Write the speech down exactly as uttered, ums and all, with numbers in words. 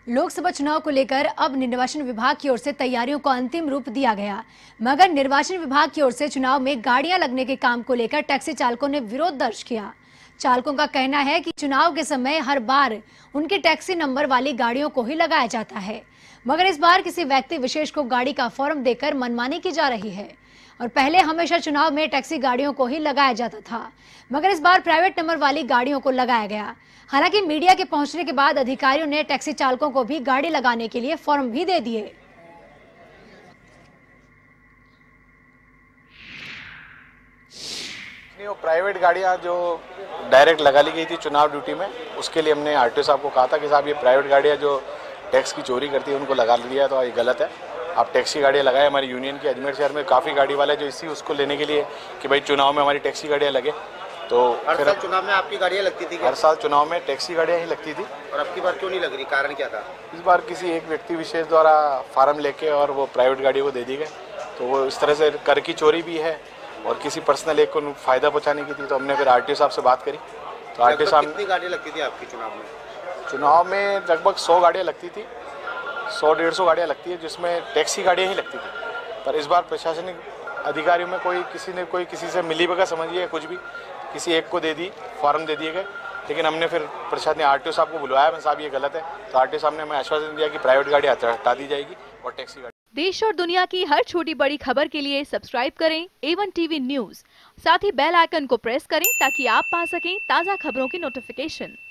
लोकसभा चुनाव को लेकर अब निर्वाचन विभाग की ओर से तैयारियों को अंतिम रूप दिया गया, मगर निर्वाचन विभाग की ओर से चुनाव में गाड़ियां लगने के काम को लेकर टैक्सी चालकों ने विरोध दर्ज किया। चालकों का कहना है कि चुनाव के समय हर बार उनके टैक्सी नंबर वाली गाड़ियों को ही लगाया जाता है, मगर इस बार किसी व्यक्ति विशेष को गाड़ी का फॉर्म देकर मनमानी की जा रही है। और पहले हमेशा चुनाव में टैक्सी गाड़ियों को ही लगाया जाता था, मगर इस बार प्राइवेट नंबर वाली गाड़ियों को लगाया गया। हालांकि मीडिया के पहुंचने के बाद अधिकारियों ने टैक्सी चालकों को भी गाड़ी लगाने के लिए फॉर्म भी दे दिए। वो प्राइवेट गाड़ियां जो डायरेक्ट लगा ली गई थी चुनाव ड्यूटी में, उसके लिए हमने आरटीओ साहब को कहा था कि साहब ये प्राइवेट गाड़ियां जो टैक्स की चोरी करती है उनको लगा लिया है, तो ये गलत है। आप टैक्सी गाड़ियाँ लगाए। हमारी यूनियन की अजमेर शहर में काफ़ी गाड़ी वाले जो इसी उसको लेने के लिए कि भाई चुनाव में हमारी टैक्सी गाड़ियाँ लगे। तो हर साल चुनाव में आपकी गाड़ियाँ लगती थी? हर साल चुनाव में टैक्सी गाड़ियाँ ही लगती थी। और अब की बार क्यों नहीं लग रही, कारण क्या था? इस बार किसी एक व्यक्ति विशेष द्वारा फार्म लेके और वो प्राइवेट गाड़ियों को दे दी गए, तो वो इस तरह से कर की चोरी भी है और किसी पर्सनल एक को फायदा पहुँचाने की थी। तो हमने फिर आरटीओ साहब से बात करी, तो आरटीओ साहब कितनी गाड़ियाँ लगती थी आपकी चुनाव में? चुनाव में लगभग सौ गाड़ियाँ लगती थी, सौ डेढ़ सौ गाड़ियाँ लगती है, जिसमें टैक्सी गाड़ियाँ ही लगती थी। पर इस बार प्रशासनिक अधिकारियों में कोई किसी ने कोई किसी से मिली भगत समझिए, कुछ भी किसी एक को दे दी, फॉर्म दे दिए गए। लेकिन हमने फिर प्रशासन ने आरटीओ साहब को बुलवाया, मैं साहब ये गलत है, तो आरटीओ साहब ने हमें आश्वासन दिया कि प्राइवेट गाड़ी हटा दी जाएगी और टैक्सी गाड़ी। देश और दुनिया की हर छोटी बड़ी खबर के लिए सब्सक्राइब करें ए वन टीवी न्यूज, साथ ही बेल आइकन को प्रेस करें ताकि आप पा सकें ताज़ा खबरों की नोटिफिकेशन।